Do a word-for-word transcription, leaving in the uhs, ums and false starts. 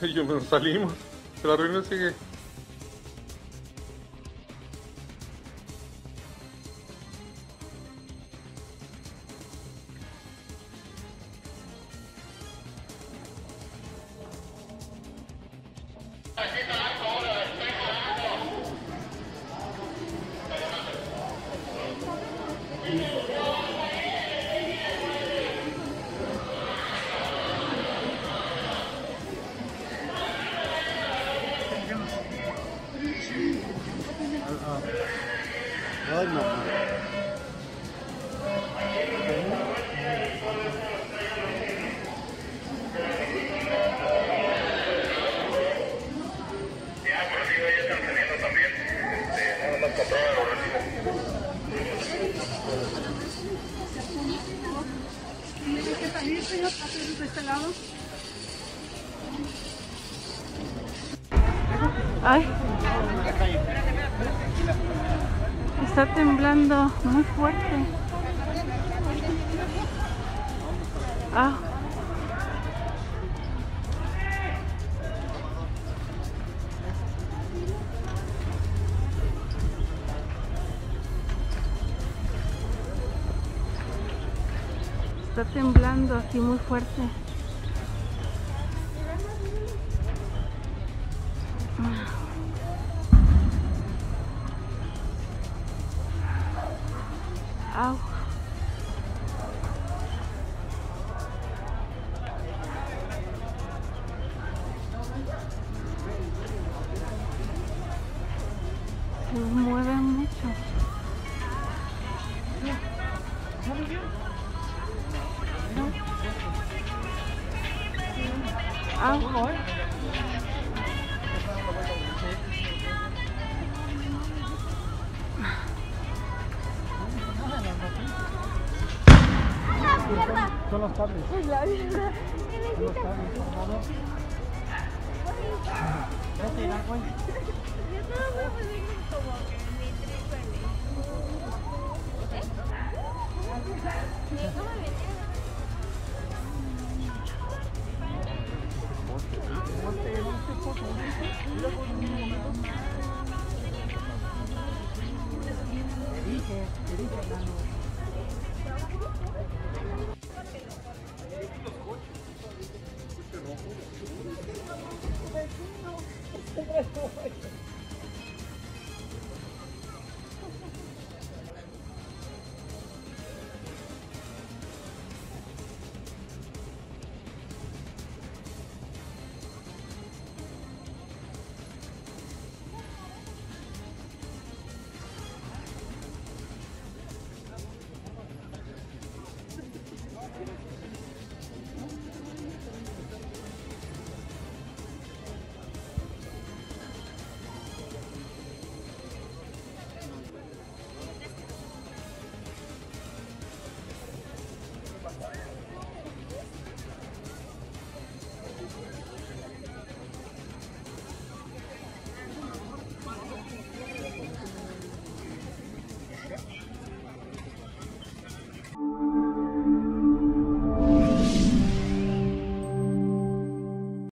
Y yo nos salimos. La reunión sigue. Ay, mamá. Ya, por arriba ya están saliendo también. Este, nada más controla los recibos. Tiene que salir, señor, hacer de este lado. Ay, está temblando muy fuerte. Ah. Está temblando así muy fuerte. Au. Se mueve mucho. Au. Son los cables. Es la vida. Son los cables, hermano. Vete, la güey. Yo todo me puse como que mi trípode. ¿Eh? ¿Cómo me Te dije, te dije, hermano.